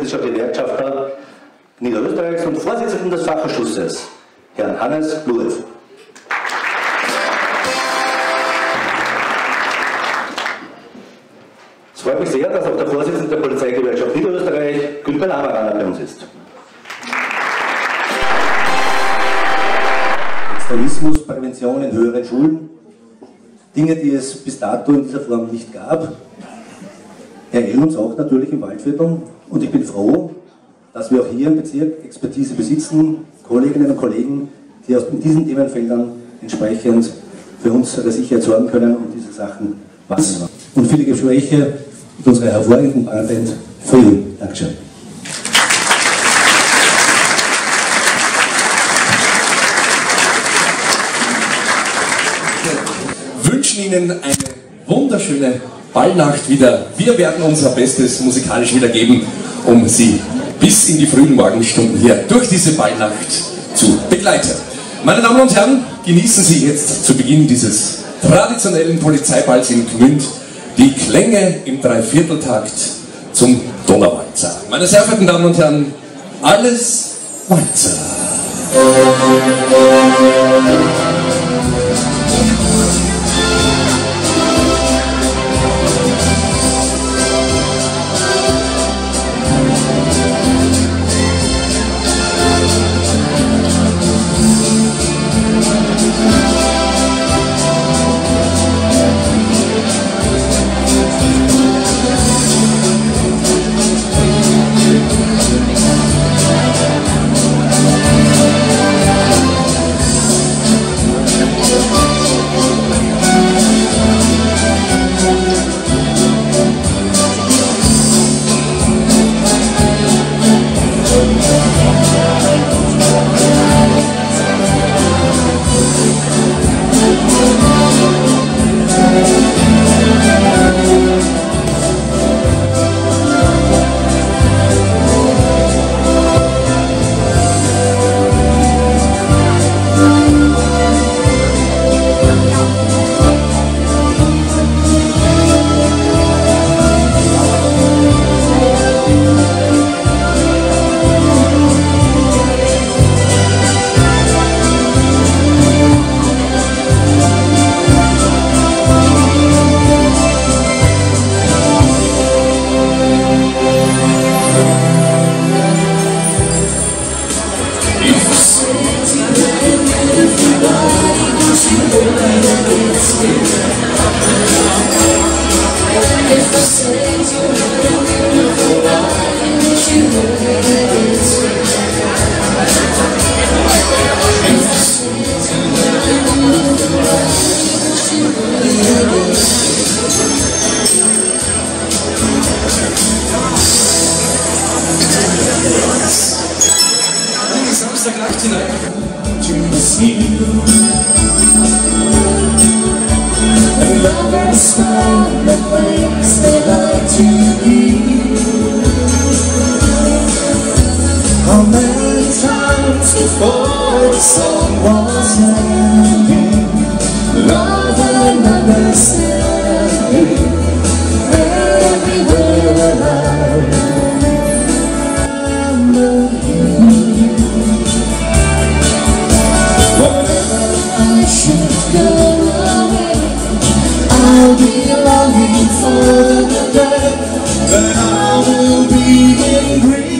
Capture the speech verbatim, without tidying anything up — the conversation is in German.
Niederösterreichischer Gewerkschafter Niederösterreichs und Vorsitzenden des Fachausschusses, Herrn Hannes Lurev. Es freut mich sehr, dass auch der Vorsitzende der Polizeigewerkschaft Niederösterreich, Günther Lamaraner, bei uns ist. Extremismusprävention in höheren Schulen, Dinge, die es bis dato in dieser Form nicht gab, ereilen uns auch natürlich im Waldviertel, und ich bin froh, dass wir auch hier im Bezirk Expertise besitzen, Kolleginnen und Kollegen, die aus diesen Themenfeldern entsprechend für unsere Sicherheit sorgen können und diese Sachen machen. Und viele Gespräche mit unserer hervorragenden Band für ihn. Dankeschön. Wir wünschen Ihnen eine wunderschöne Ballnacht wieder. Wir werden unser Bestes musikalisch wieder geben, um Sie bis in die frühen Morgenstunden hier durch diese Ballnacht zu begleiten. Meine Damen und Herren, genießen Sie jetzt zu Beginn dieses traditionellen Polizeiballs in Gmünd die Klänge im Dreivierteltakt zum Donauwalzer. Meine sehr verehrten Damen und Herren, alles Walzer. But I will be in green.